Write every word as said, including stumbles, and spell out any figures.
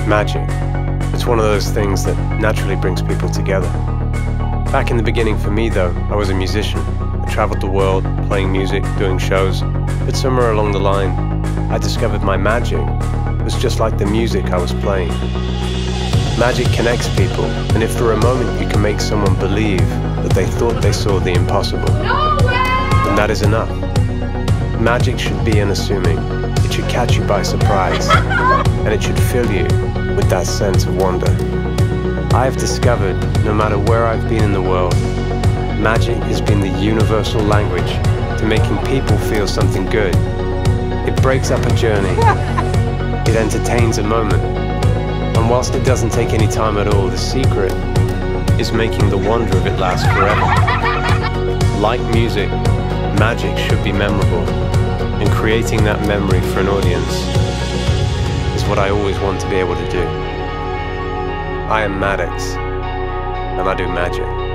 Magic. It's one of those things that naturally brings people together. Back in the beginning for me though, I was a musician. I traveled the world, playing music, doing shows, but somewhere along the line, I discovered my magic was just like the music I was playing. Magic connects people, and if for a moment you can make someone believe that they thought they saw the impossible, then that is enough. Magic should be unassuming. It should catch you by surprise, and it should fill you with that sense of wonder. I have discovered, no matter where I've been in the world, magic has been the universal language to making people feel something good. It breaks up a journey. It entertains a moment. And whilst it doesn't take any time at all, the secret is making the wonder of it last forever. Like music, magic should be memorable, and creating that memory for an audience is what I always want to be able to do. I am Maddox, and I do magic.